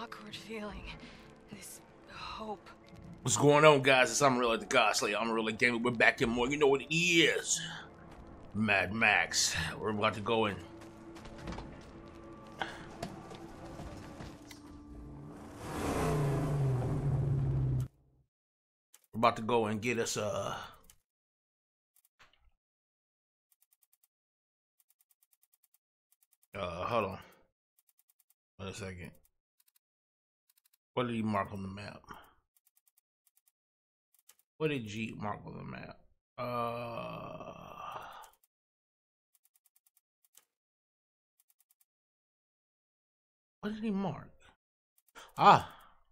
awkward feeling. This hope. What's going on, guys? It's I'm Real the God Slayer. I'm Real Gaming. We're back in more. You know what it is. Mad Max. We're about to go in. We're about to go and get us hold on. Wait a second. What did he mark on the map? What did G mark on the map? What did he mark? Ah.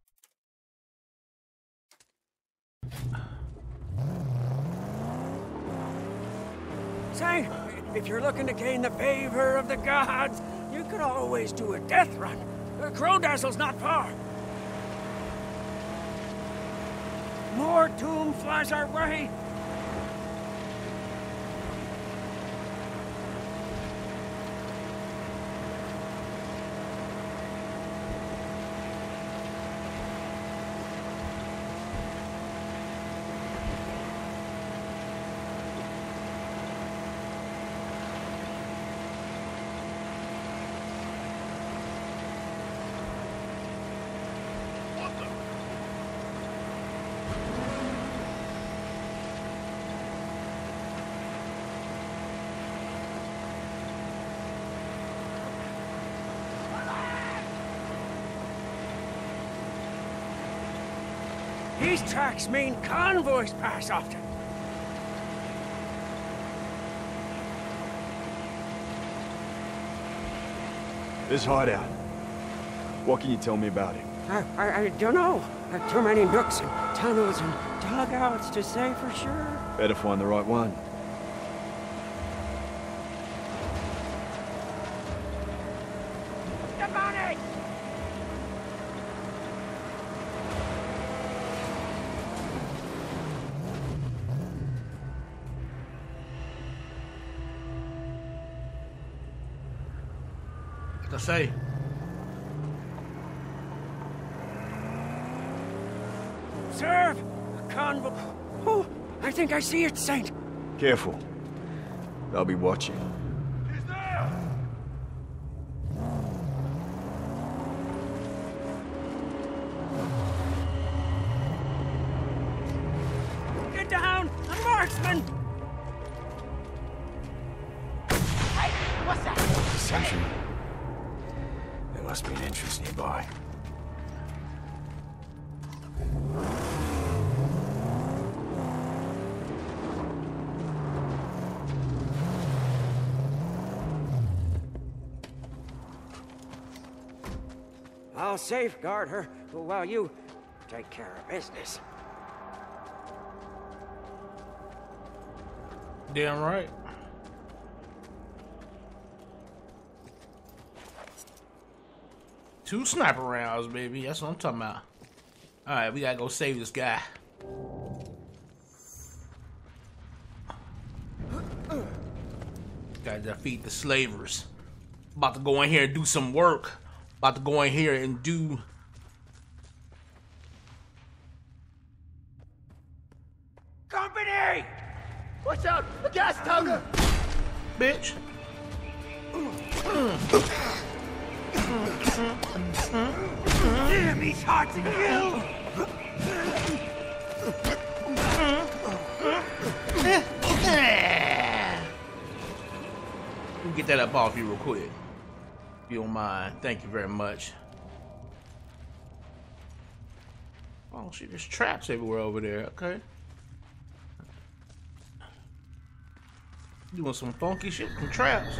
Say, if you're looking to gain the favor of the gods, you could always do a death run. Crodazzle's not far. More doom flies our way. These tracks mean convoys pass often. This hideout. What can you tell me about it? I don't know. Too many nooks and tunnels and dugouts to say for sure. Better find the right one. The money! To say. Serve! A convoy. Oh, I think I see it, Saint. Careful. They'll be watching. He's there! Get down! A marksman! Hey, what's that? Sentry. There must be an entrance nearby. I'll safeguard her while you take care of business. Damn right. Two sniper rounds, baby. That's what I'm talking about. Alright, we gotta go save this guy. Gotta defeat the slavers. About to go in here and do some work. About to go in here and do... Company! Watch out! A gas tower! Bitch. Damn, he's hard to kill! Let me get that up off you real quick. If you don't mind. Thank you very much. Oh shit, there's traps everywhere over there. Okay. Doing some funky shit from traps.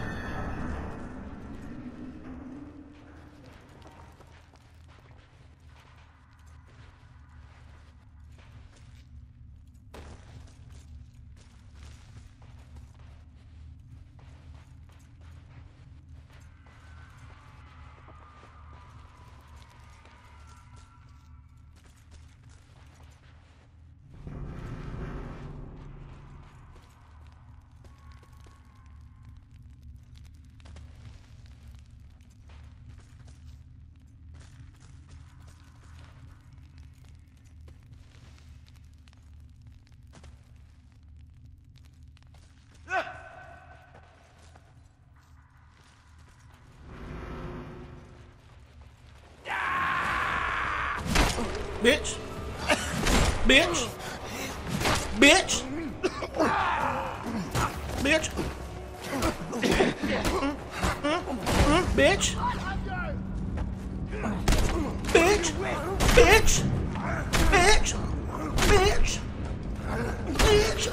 Bitch. Bitch. Bitch. Bitch. Bitch. Bitch. Bitch. Bitch. Bitch. Bitch.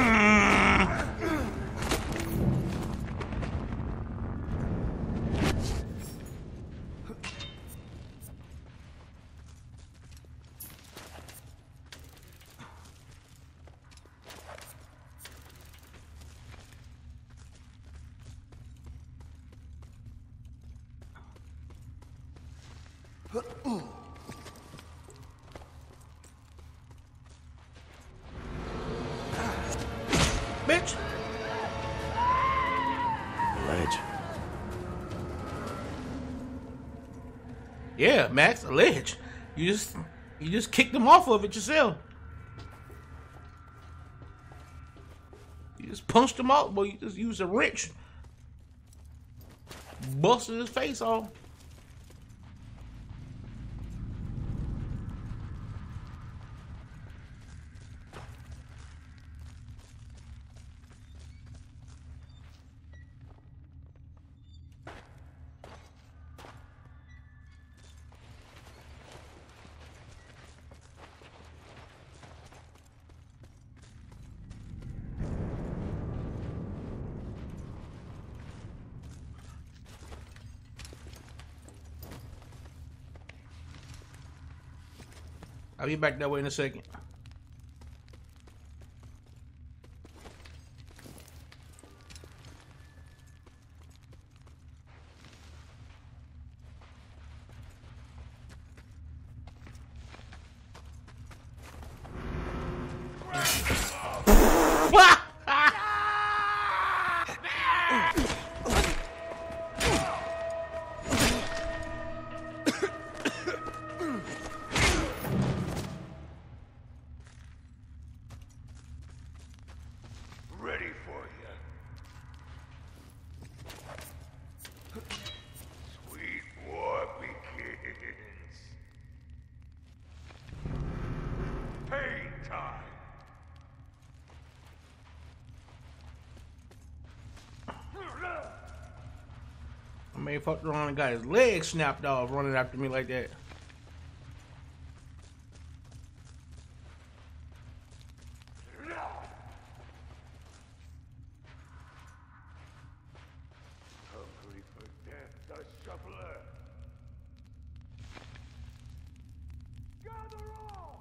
Bitch. Ledge. Yeah, Max, a ledge. You just kicked them off of it yourself. You just punched him out, boy. You just used a wrench. Busted his face off. I'll be back that way in a second. Ready for you. Sweet war begins. Pain time. I may have fucked around and got his leg snapped off running after me like that. Hungry for death, the shuffler. Gather all!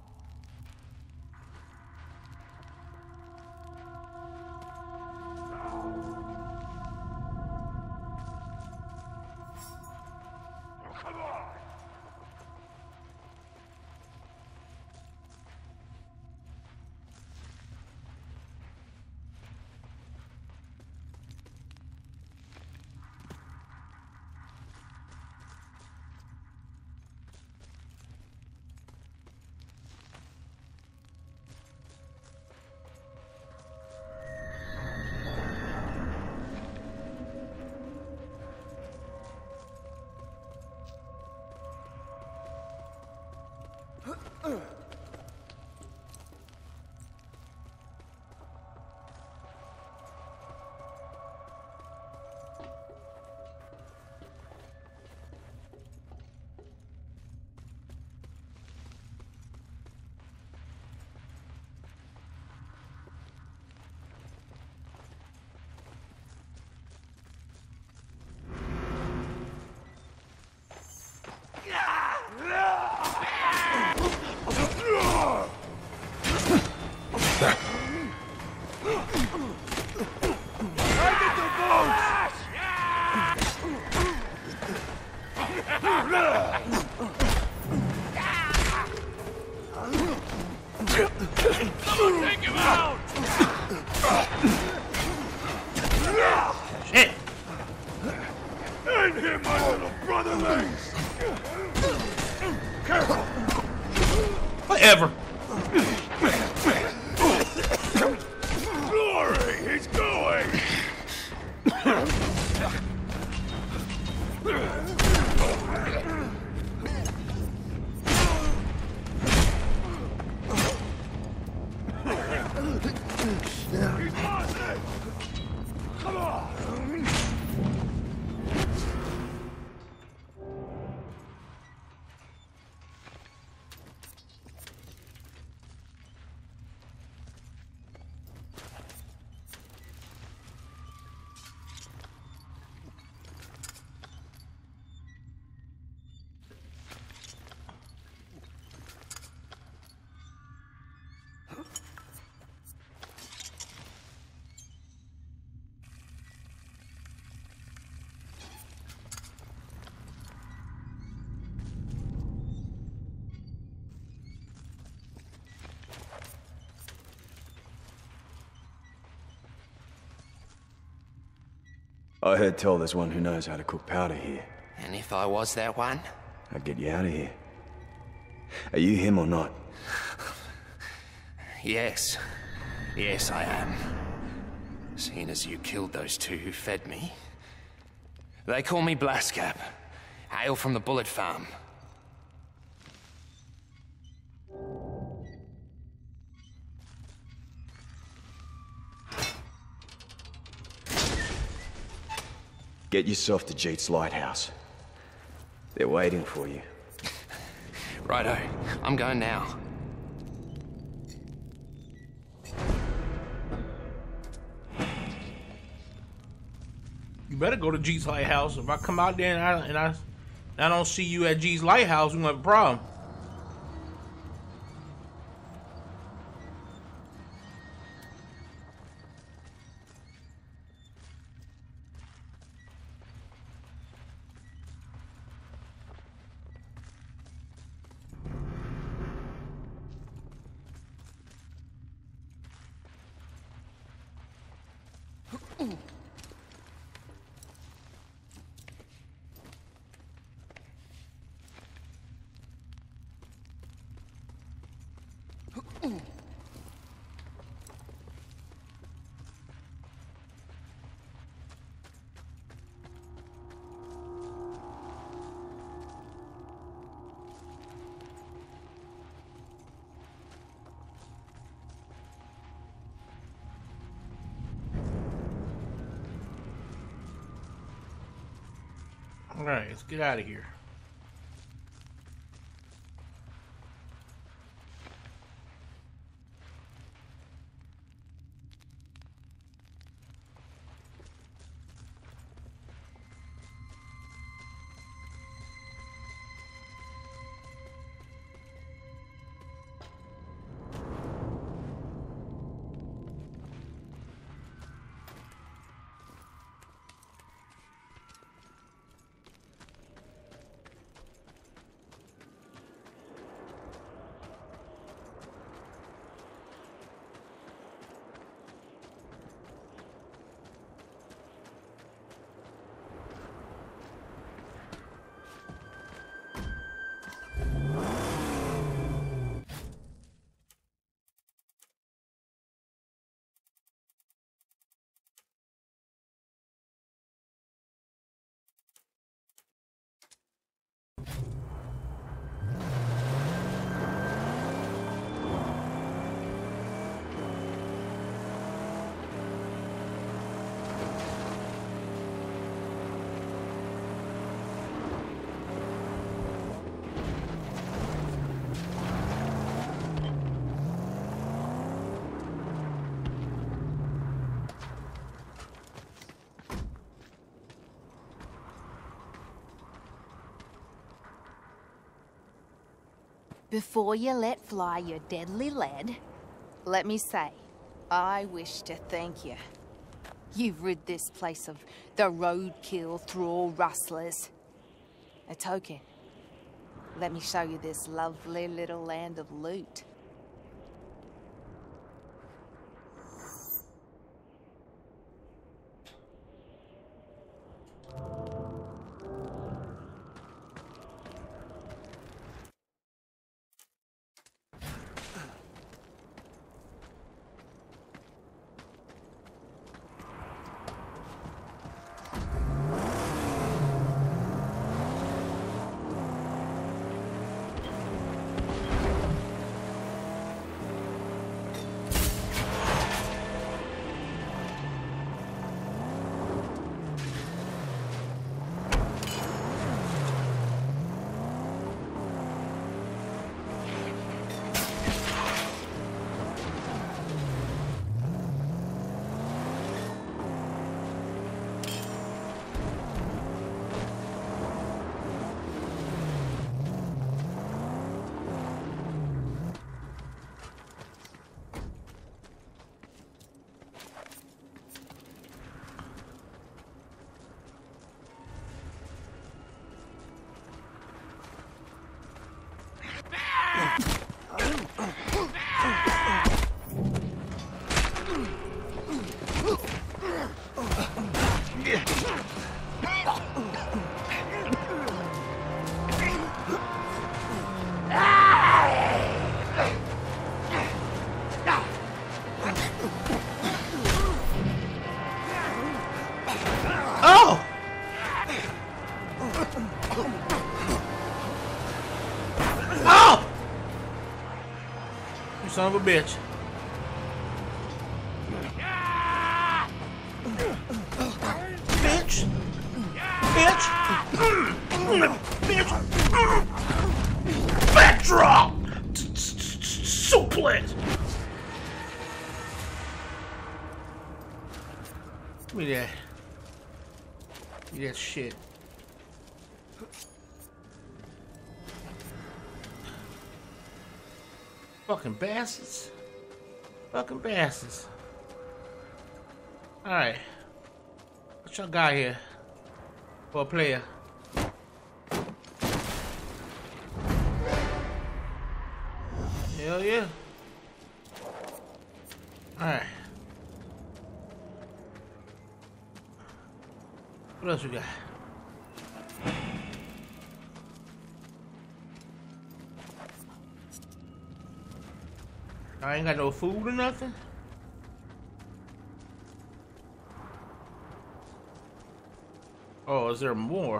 Oh, come on! Take him out! Shit! In here, my little brotherlings! Careful! Whatever. Glory, he's going! I heard tell there's one who knows how to cook powder here. And if I was that one? I'd get you out of here. Are you him or not? Yes. Yes, I am. Seeing as you killed those two who fed me. They call me Blaskap. Hail from the Bullet Farm. Get yourself to Jeet's lighthouse. They're waiting for you. Righto, I'm going now. You better go to G's lighthouse. If I come out there and I don't see you at G's lighthouse, we gonna have a problem. Alright, let's get out of here. Before you let fly your deadly lead, let me say, I wish to thank you. You've rid this place of the roadkill thrall rustlers. A token. Let me show you this lovely little land of loot. You son of a bitch. Bitch. Bitch. Bitch. Back drop. Suplex. Give me that. Give me that shit. Fucking bastards. Fucking bastards. Alright. What y'all got here for a player? Hell yeah. Alright. What else we got? I ain't got no food or nothing. Oh, is there more?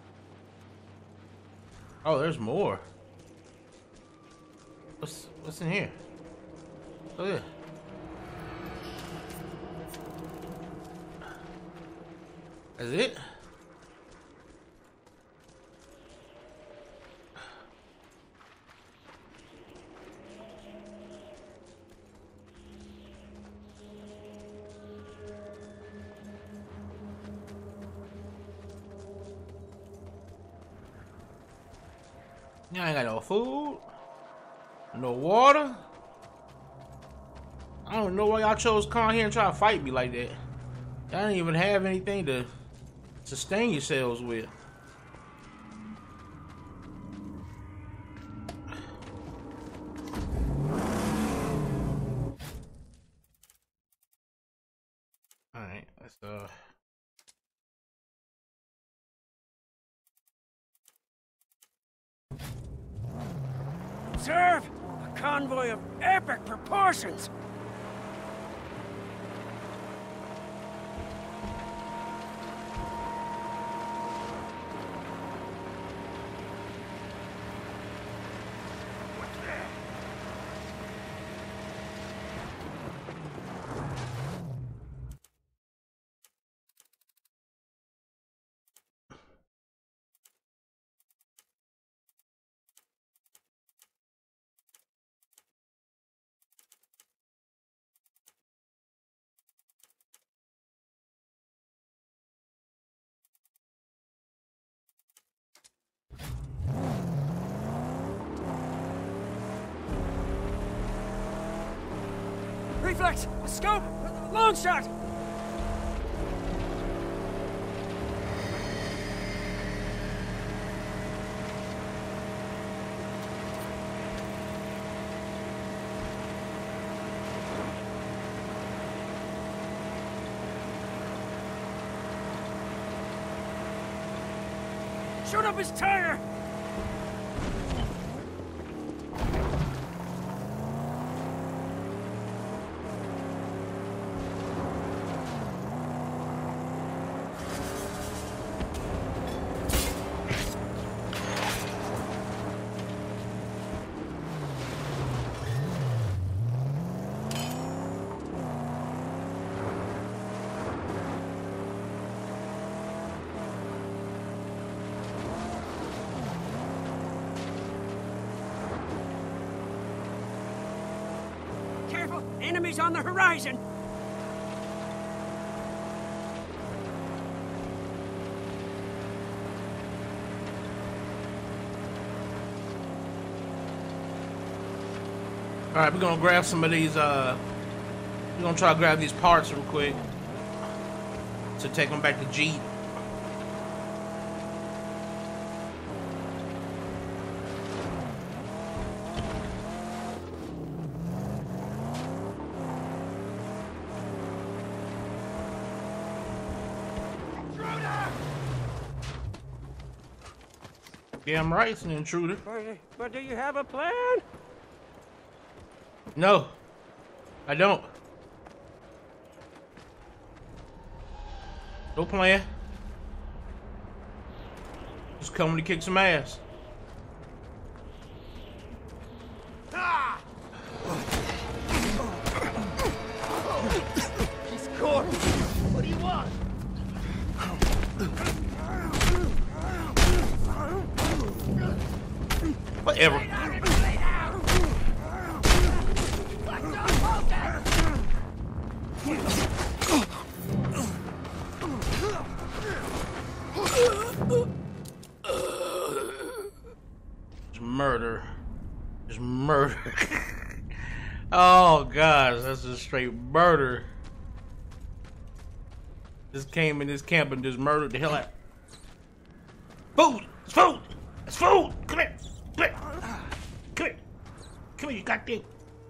Oh, there's more. What's in here? Oh yeah. Is it? I ain't got no food, no water. I don't know why y'all chose to come here and try to fight me like that. Y'all didn't even have anything to sustain yourselves with. All right, let's Observe! A convoy of epic proportions! Reflex! Scope! Long shot! Shoot up his tire! Careful! Enemies on the horizon! Alright, we're gonna grab some of these, we're gonna try to grab these parts real quick to take them back to Jeep. Yeah, I'm right, it's an intruder. But do you have a plan? No, I don't. No plan. Just coming to kick some ass. Ah! Whatever. It's murder. It's murder. Oh gosh, that's just straight murder. Just came in this camp and just murdered the hell out. Food! It's food! It's food! Come here! Come here! Come here! Come here, you goddamn.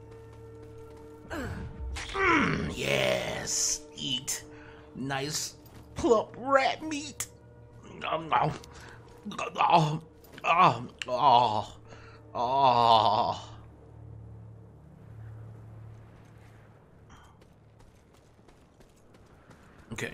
Yes! Eat. Nice plump rat meat. Oh. Okay.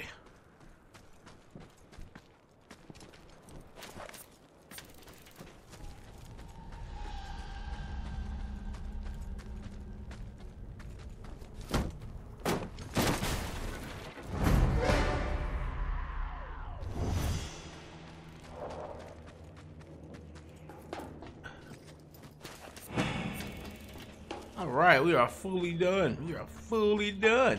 All right, we are fully done. We are fully done.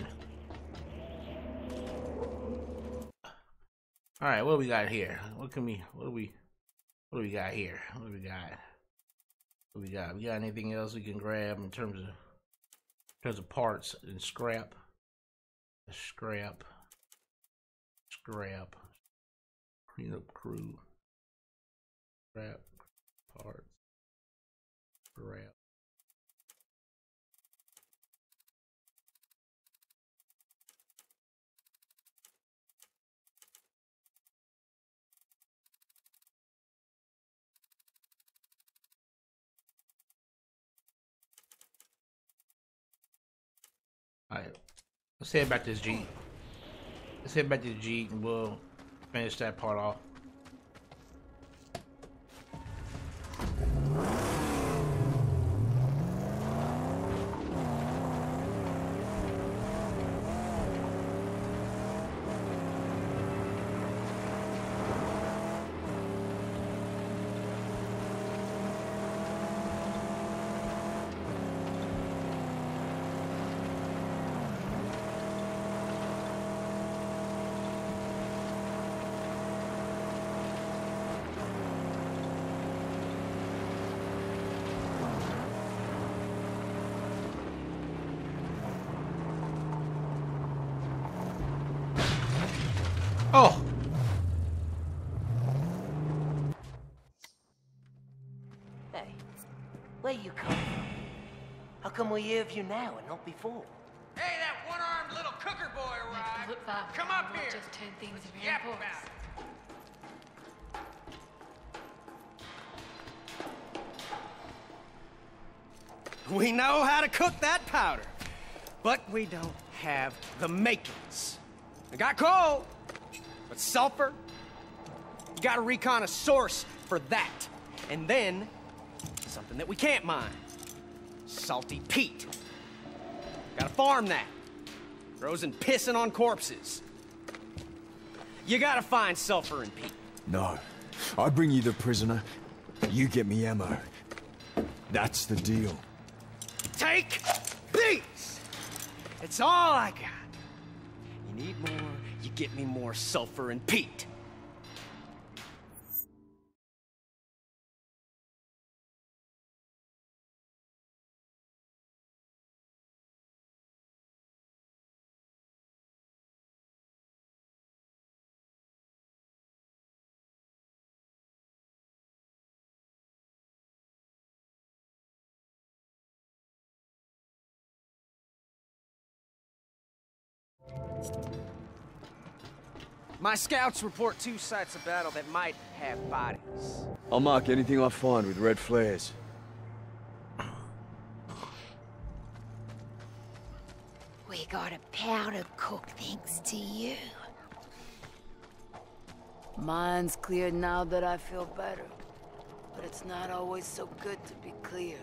All right, what do we got here? What do we got here? What do we got? What we got? We got anything else we can grab in terms of parts and scrap? Scrap. Cleanup crew. Scrap. Parts. Scrap. Alright, let's head back to this Jeep. Let's head back to the Jeep and we'll finish that part off. Oh! Hey, where you come from? How come we hear of you now and not before? Hey, that one-armed little cooker boy arrived. Come up here. Just 10 things of Yap importance. about it. We know how to cook that powder, but we don't have the makings. We got coal, but sulfur, you gotta recon a source for that. And then, something that we can't mine. Salty peat. Gotta farm that. Grows and pissing on corpses. You gotta find sulfur and peat. No. I bring you the prisoner, you get me ammo. That's the deal. Take these! It's all I got. You need more, you get me more sulfur and peat. My scouts report 2 sites of battle that might have bodies. I'll mark anything I find with red flares. We got a powder cook thanks to you. Mine's clear now that I feel better. But it's not always so good to be clear.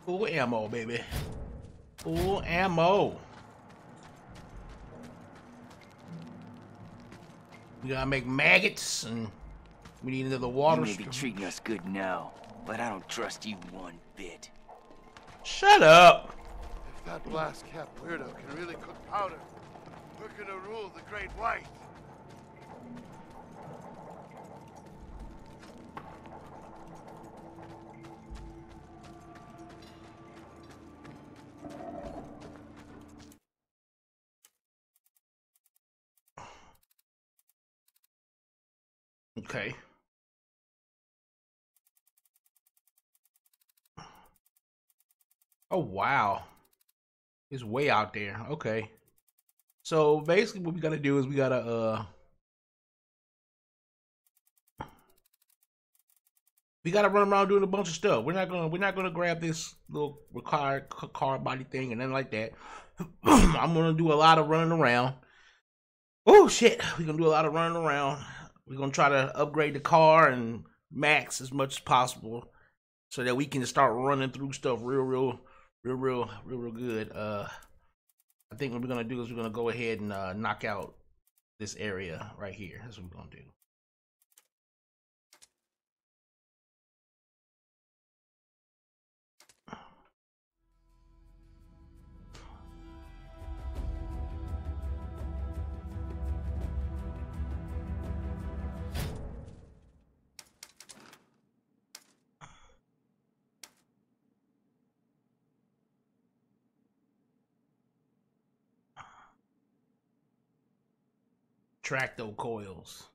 Full ammo, baby. Full ammo. We gotta make maggots, and we need another water. You may be treating us good now, but I don't trust you one bit. Shut up. If that blast cap weirdo can really cook powder, we're gonna rule the Great White. Okay. Oh wow. It's way out there. Okay. So basically what we gotta do is we gotta run around doing a bunch of stuff. We're not gonna grab this little required car body thing and nothing like that. I'm gonna do a lot of running around. Oh shit, we're gonna do a lot of running around. We're gonna try to upgrade the car and max as much as possible so that we can start running through stuff real good. I think what we're gonna do is we're gonna go ahead and knock out this area right here. That's what we're gonna do. Tracto coils.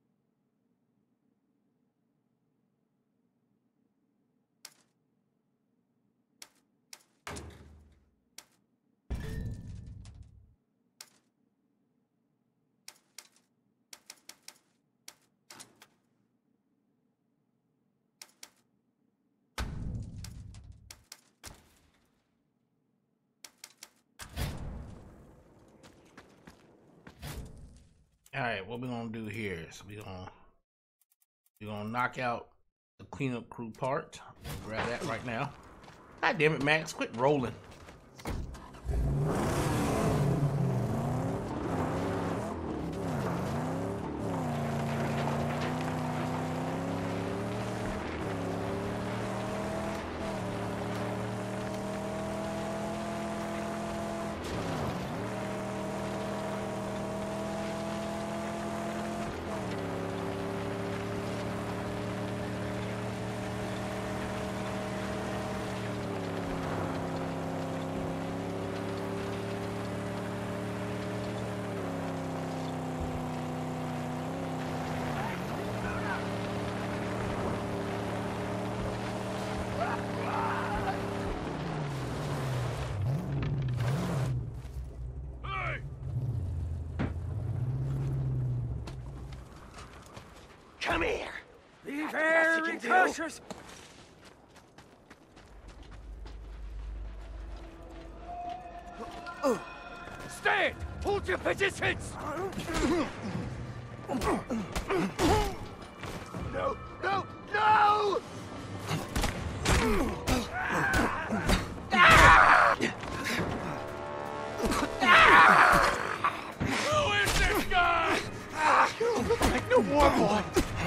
All right, what we're gonna do here is we're gonna knock out the cleanup crew part. Grab that right now. God damn it, Max, quit rolling. Come here! Be very cautious! Stand! Hold your positions! No! No! No! Who is this guy? You look like no war boy!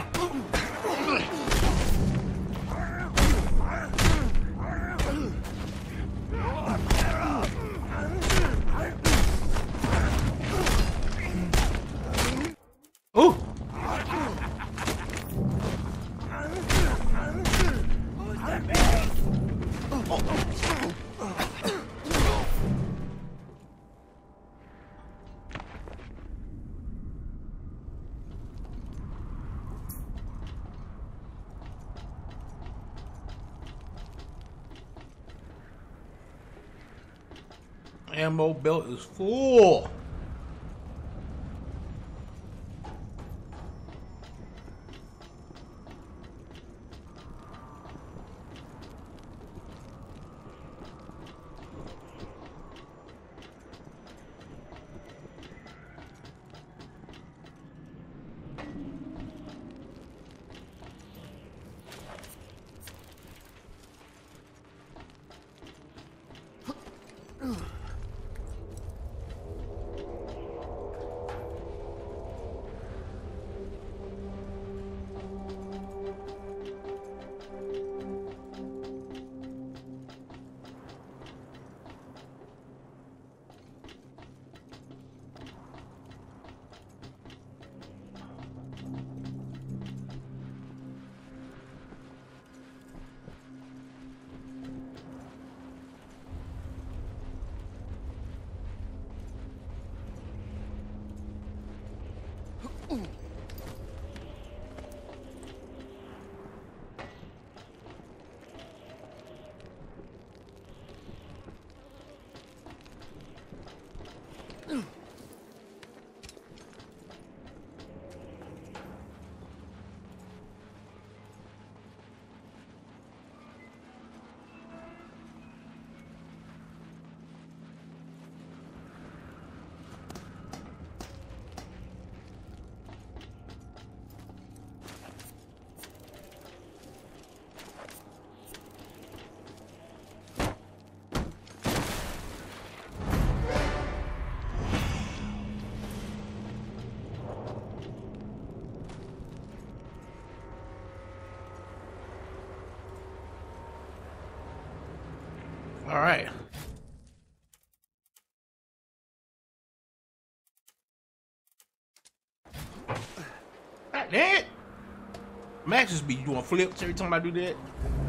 Ooh! Ammo belt is full. All right. God damn it. Max just be doing flips every time I do that.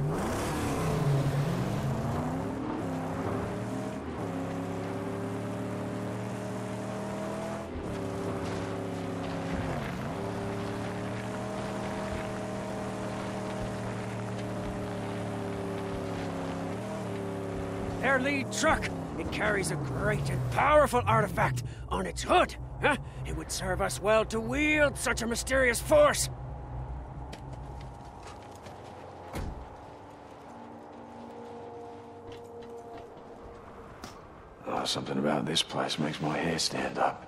Their lead truck. It carries a great and powerful artifact on its hood. Huh? It would serve us well to wield such a mysterious force. Oh, something about this place makes my hair stand up.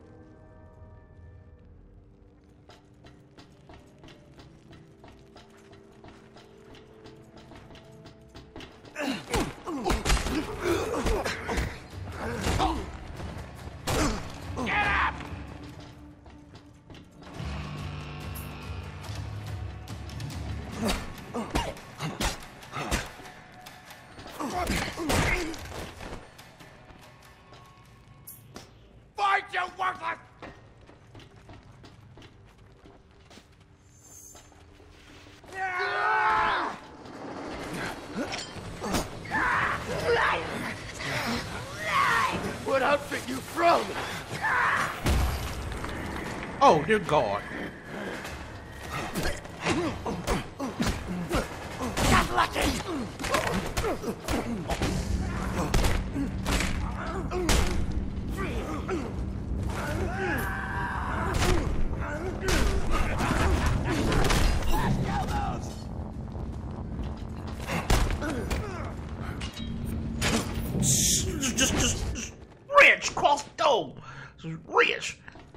Fight, you worthless! What outfit you from? Oh, dear God. Got lucky! Just rich, cross the door. Just rich.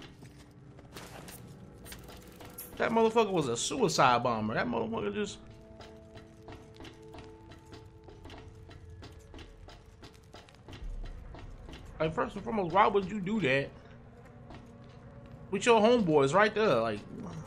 That motherfucker was a suicide bomber. That motherfucker just. Like, first and foremost, why would you do that? With your homeboys right there, like.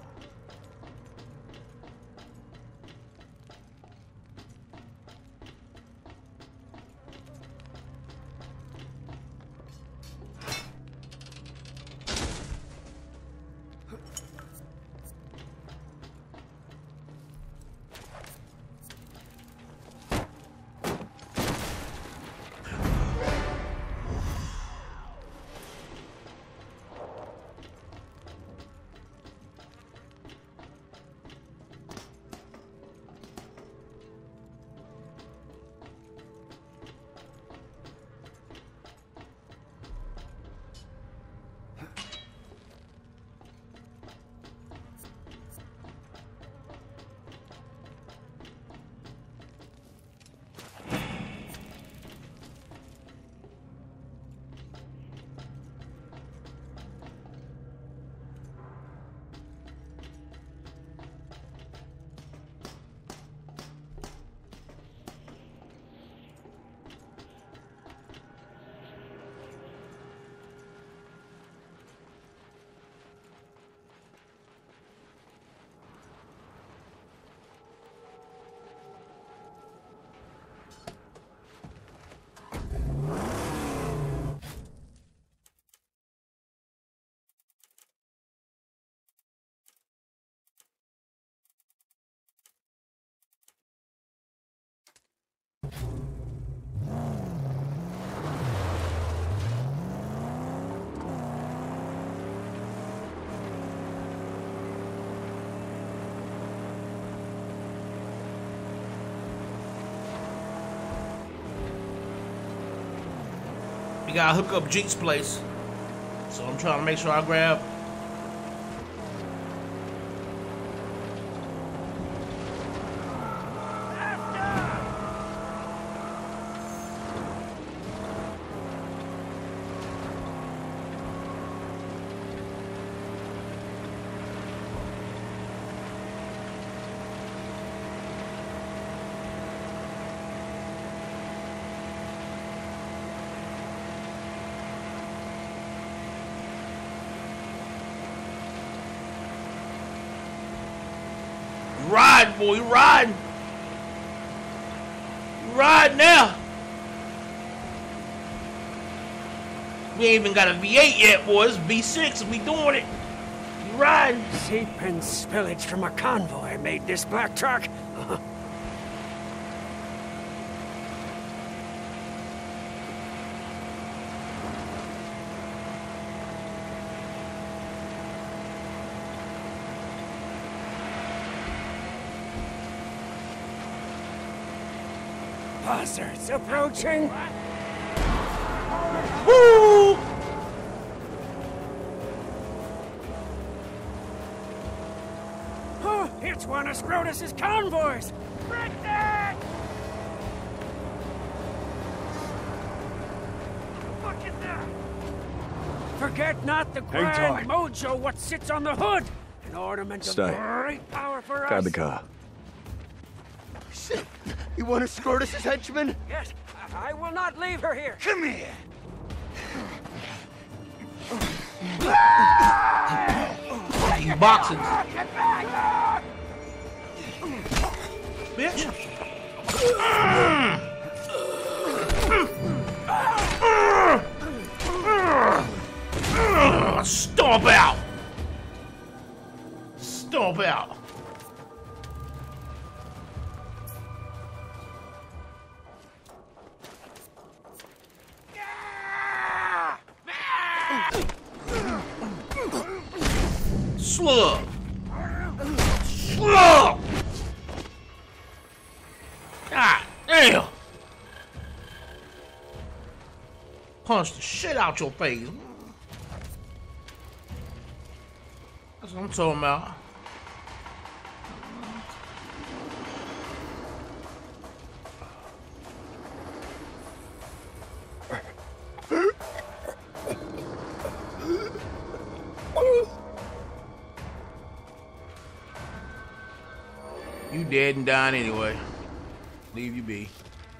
We gotta hook up Jeet's place. So I'm trying to make sure I grab. Ride, boy, ride. Ride now. We ain't even got a V8 yet, boys. V6, we doing it. We riding. Seep and spillage from a convoy made this black truck. Buzzards approaching. Woo! Oh, it's one of Scrotus's convoys. Break that! Look at that! Forget not the grand mojo what sits on the hood. An ornament of great power for us. Guard the car. Shit! You want to Scrotus's henchman? Yes, I will not leave her here. Come here. You boxing. Get back! Bitch. Stomp out. Stomp out. Slug! Slug! God damn! Punch the shit out your face. That's what I'm talking about. You dead and dying anyway. Leave you be.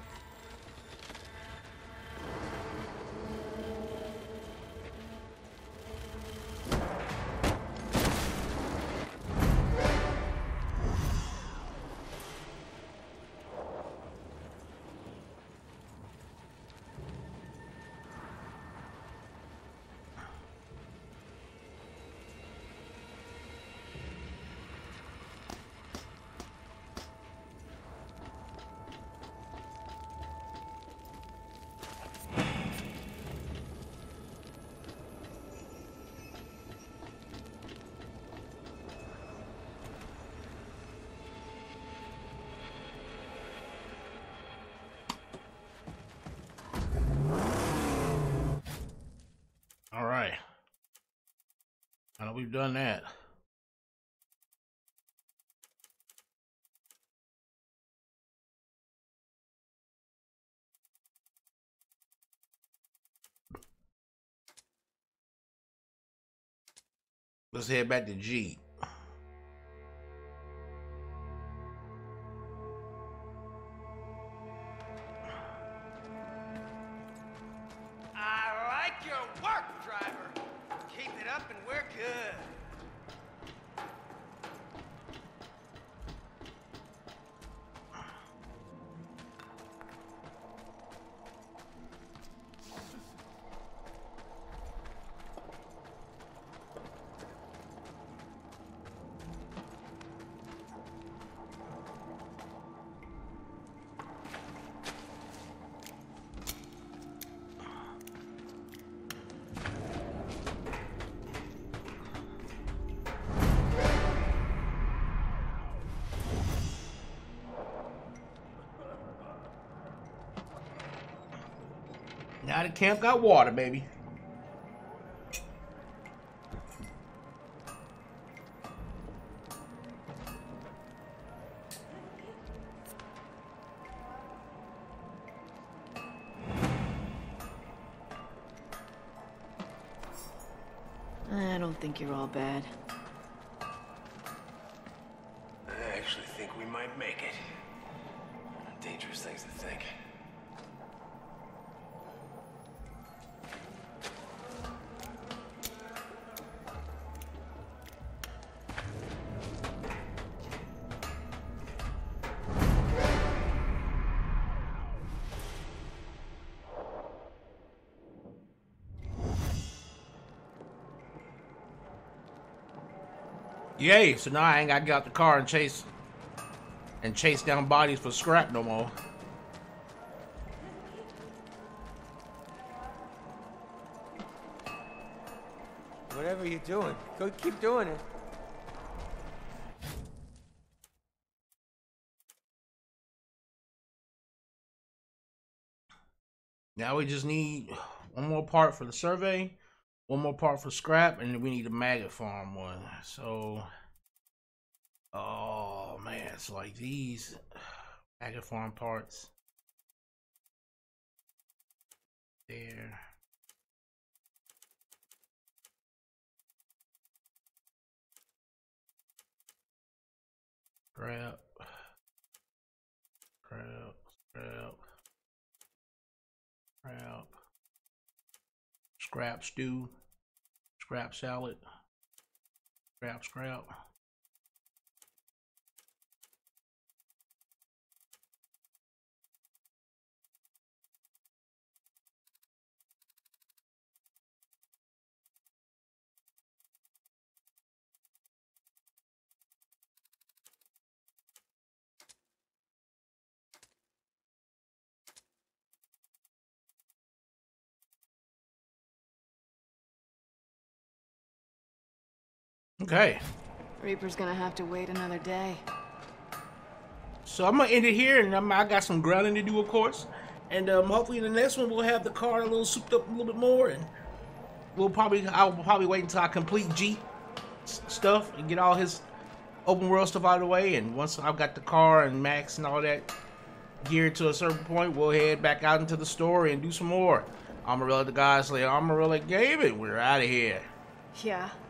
All right. I know we've done that. Let's head back to G. I like your work, driver. Keep it up and we're good. Now the camp got water, baby. I don't think you're all bad. I actually think we might make it. Dangerous things to think. Yay! So now I ain't gotta get out the car and chase down bodies for scrap no more. Whatever you're doing, go keep doing it. Now we just need one more part for the survey, one more part for scrap, and then we need a maggot farm one. So, oh man, it's like these maggot farm parts. There. Scrap. Scrap. Scrap. Scrap. Scrap stew. Scrap salad. Scrap, scrap. Okay. Reaper's gonna have to wait another day. So I'm gonna end it here, and I got some grounding to do, of course. And hopefully in the next one we'll have the car a little souped up a little bit more, and I'll probably wait until I complete Jeep stuff and get all his open world stuff out of the way. And once I've got the car and Max and all that geared to a certain point, we'll head back out into the story and do some more. Amarilla the Godslayer, Amarilla Gaming. We're out of here. Yeah.